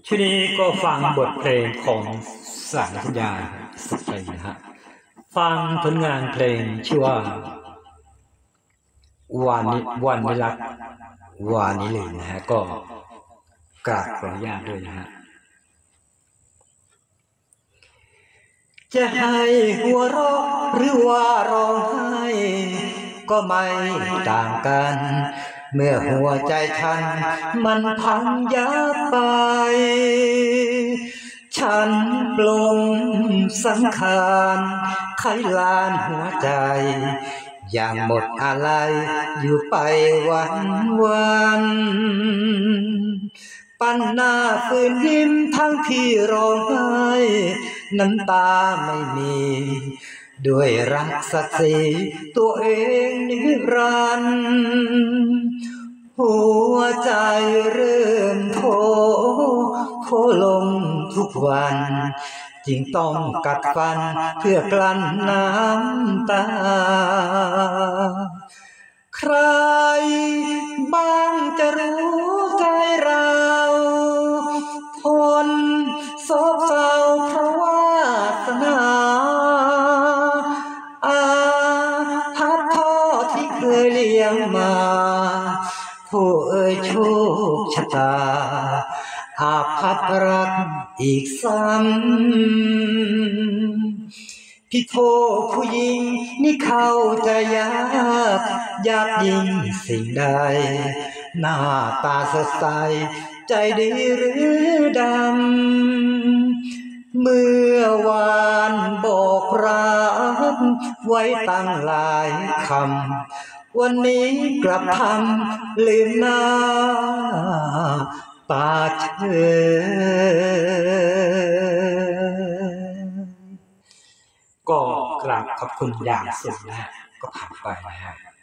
ช่วงนี้ก็ฟังบทเพลงของสายสัญญาสตรีนะฮะฟังผลงานเพลงชื่อว่าวานิรักวานิลืนนะฮะก็กราบขออนุญาตด้วยนะฮะจะให้หัวเราะหรือว่าร้องไห้ก็ไม่ต่างกันเมื่อหัวใจฉันมันพังยับไปฉันปลงสังขารไขลานหัวใจอย่างหมดอะไรอยู่ไปวันปั้นหน้าฝืนยิ้มทั้งที่ร้องไห้น้ำตาไม่มีด้วยรักศักดิ์ศรีตัวเองนิรันดร์หัวใจเริ่มโคลงทุกวันจึงต้องกัดฟันเพื่อกลั้นน้ำตาใครบ้างจะรู้ใจเราทนโศกเศร้าเพราะวาสนาอาภัพพ่อที่เคยเลี้ยงมาผู้เอ่ยโชคชะตาอาภัพรักอีกซ้ำพี่โทผู้หญิงนี่เข้าใจยากยิ่งสิ่งใดหน้าตาสดใสใจดีหรือดำเมื่อวานบอกรักไว้ตั้งหลายคำวันนี้กลับทำลืมหน้าตาเฉยก็กราบขอบคุณอย่างสูงนะฮะก็ผ่านไปนะฮะ